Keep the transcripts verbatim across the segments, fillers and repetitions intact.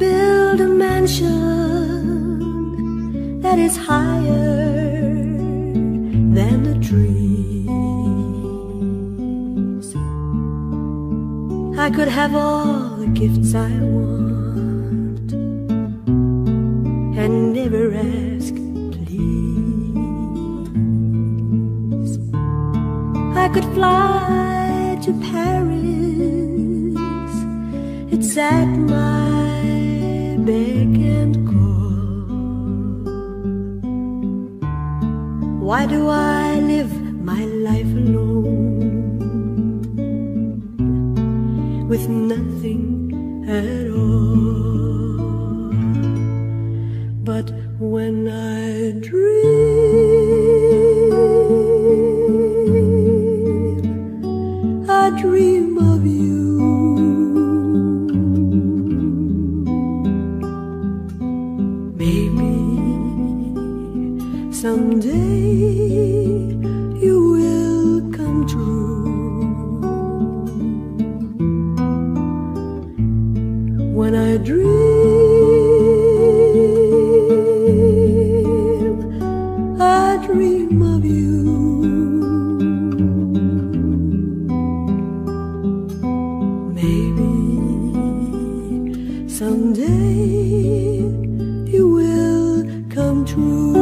build a mansion that is higher than the trees. I could have all the gifts I want and never ask please. I could fly to Paris, it's at my beck and call. Why do I live my life alone with nothing at all? But when I dream, I dream of you. Maybe someday you will come true. When I dream, I dream of you. Maybe someday you will come true.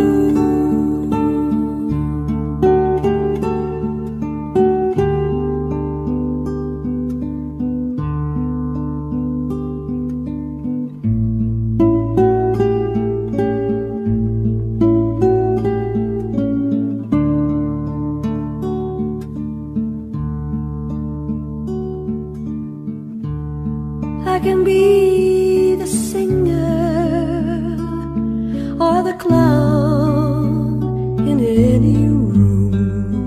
I can be the singer or the clown in any room.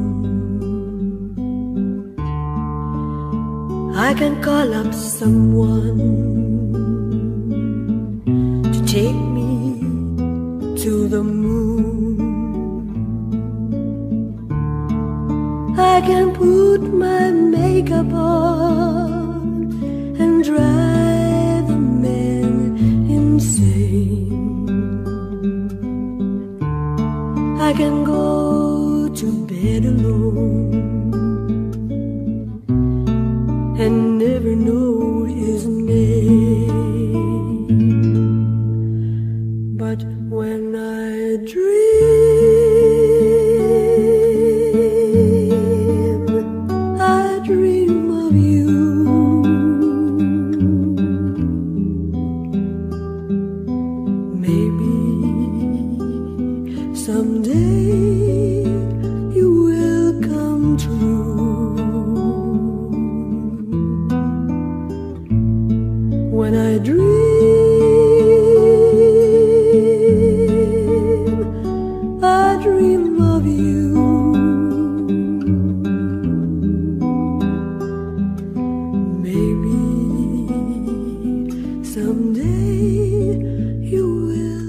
I can call up someone to take me to the moon. I can put my makeup on and drive the men insane. I can go to bed alone and never know his name. But when I dream, I dream of you. Maybe someday you will come true. When I dream, I dream of you. Maybe someday you will